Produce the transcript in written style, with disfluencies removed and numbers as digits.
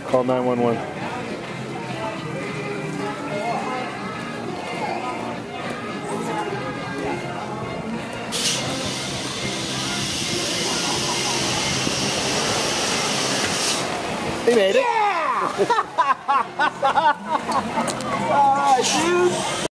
Call 911. He made it. Yeah! All right, dude.